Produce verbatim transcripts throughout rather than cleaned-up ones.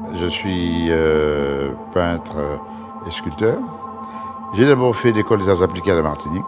Je suis euh, peintre et sculpteur. J'ai d'abord fait l'école des arts appliqués à la Martinique.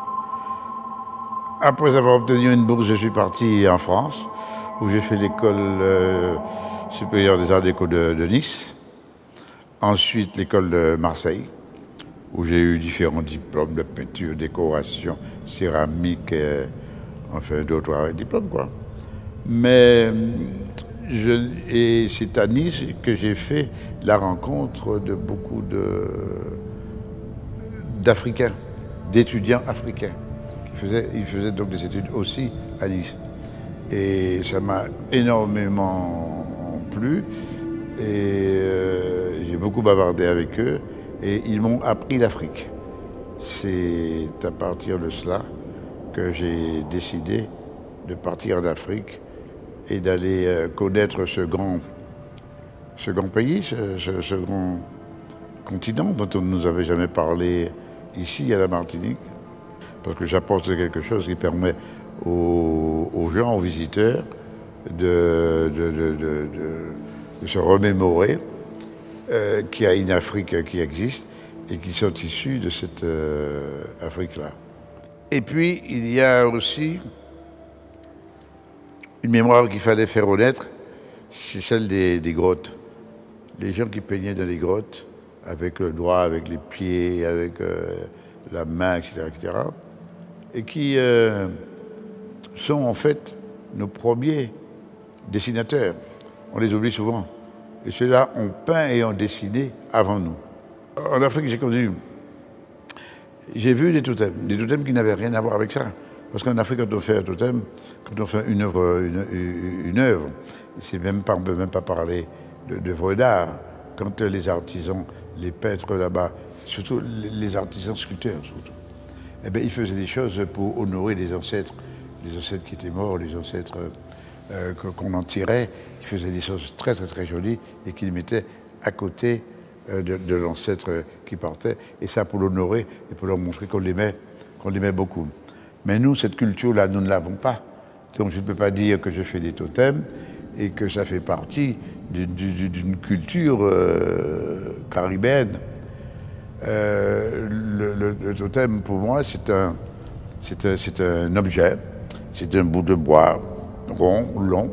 Après avoir obtenu une bourse, je suis parti en France, où j'ai fait l'école euh, supérieure des arts déco de, de Nice. Ensuite, l'école de Marseille, où j'ai eu différents diplômes de peinture, décoration, céramique, et, enfin d'autres diplômes, quoi. Mais je, et c'est à Nice que j'ai fait la rencontre de beaucoup de, d'Africains, d'étudiants africains. Ils faisaient, ils faisaient donc des études aussi à Nice. Et ça m'a énormément plu. Et euh, j'ai beaucoup bavardé avec eux. Et ils m'ont appris l'Afrique. C'est à partir de cela que j'ai décidé de partir en Afrique et d'aller euh, connaître ce grand, ce grand pays, ce, ce, ce grand continent dont on ne nous avait jamais parlé ici à la Martinique. Parce que j'apporte quelque chose qui permet aux, aux gens, aux visiteurs, de, de, de, de, de se remémorer euh, qu'il y a une Afrique qui existe et qui sont issus de cette euh, Afrique-là. Et puis, il y a aussi une mémoire qu'il fallait faire renaître, c'est celle des, des grottes. Les gens qui peignaient dans les grottes, avec le doigt, avec les pieds, avec euh, la main, et cetera, et cetera, et qui euh, sont en fait nos premiers dessinateurs. On les oublie souvent. Et ceux-là ont peint et ont dessiné avant nous. En Afrique, j'ai connu, j'ai vu des totems, des totems qui n'avaient rien à voir avec ça. Parce qu'en Afrique, quand on fait un totem, quand on fait une œuvre, une, une œuvre, c'est même pas, on ne peut même pas parler d'œuvre d'art. Quand les artisans, les peintres là-bas, surtout les artisans sculpteurs, surtout, eh bien, ils faisaient des choses pour honorer les ancêtres, les ancêtres qui étaient morts, les ancêtres euh, qu'on en tirait. Ils faisaient des choses très très très jolies et qu'ils mettaient à côté euh, de, de l'ancêtre qui partait. Et ça pour l'honorer et pour leur montrer qu'on l'aimait, qu'on l'aimait beaucoup. Mais nous, cette culture-là, nous ne l'avons pas. Donc je ne peux pas dire que je fais des totems et que ça fait partie d'une culture euh, caribéenne. Euh, le, le, le totem, pour moi, c'est un, c'est un, c'est un objet, c'est un bout de bois rond, long,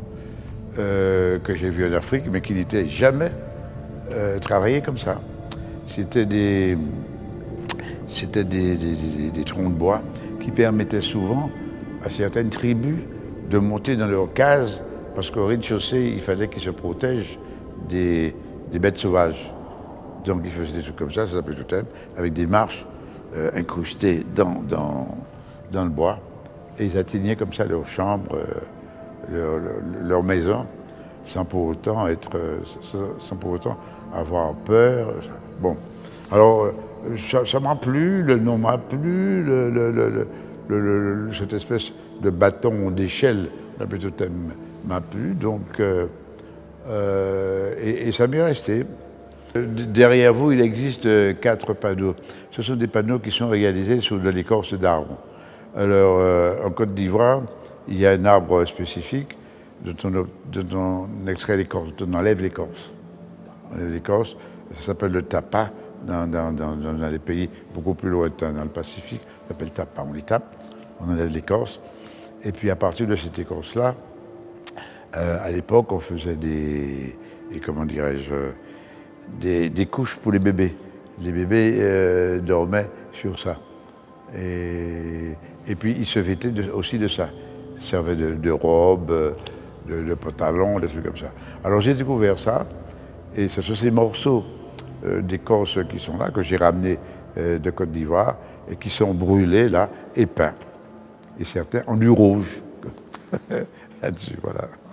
euh, que j'ai vu en Afrique, mais qui n'était jamais euh, travaillé comme ça. C'était des, c'était des, des, des, des troncs de bois qui permettaient souvent à certaines tribus de monter dans leurs cases, parce qu'au rez-de-chaussée, il fallait qu'ils se protègent des, des bêtes sauvages. Donc ils faisaient des trucs comme ça, ça s'appelait totem, avec des marches euh, incrustées dans, dans, dans le bois. Et ils atteignaient comme ça leur chambre, euh, leur, leur, leur maison, sans pour autant être, euh, sans pour autant avoir peur. Bon, alors ça, ça m'a plu, le nom m'a plu, le, le, le, le, le, cette espèce de bâton d'échelle, l'appelé totem, m'a plu, donc euh, euh, et, et ça m'est resté. Derrière vous, il existe quatre panneaux. Ce sont des panneaux qui sont réalisés sur de l'écorce d'arbres. Alors, euh, en Côte d'Ivoire, il y a un arbre spécifique dont on, dont on extrait l'écorce, dont on enlève l'écorce. On enlève l'écorce, ça s'appelle le tapa dans, dans, dans, dans les pays beaucoup plus lointains, dans le Pacifique, ça s'appelle tapa, on les tape, on enlève l'écorce. Et puis à partir de cette écorce-là, euh, à l'époque, on faisait des, et comment dirais-je, Des, des couches pour les bébés. Les bébés euh, dormaient sur ça. Et, et puis ils se vêtaient de, aussi de ça. Ils servaient de, de robes, de, de pantalons, des trucs comme ça. Alors j'ai découvert ça, et ce sont ces morceaux euh, d'écorce qui sont là, que j'ai ramenés euh, de Côte d'Ivoire, et qui sont brûlés là, et peints. Et certains en du rouge. Là-dessus, voilà.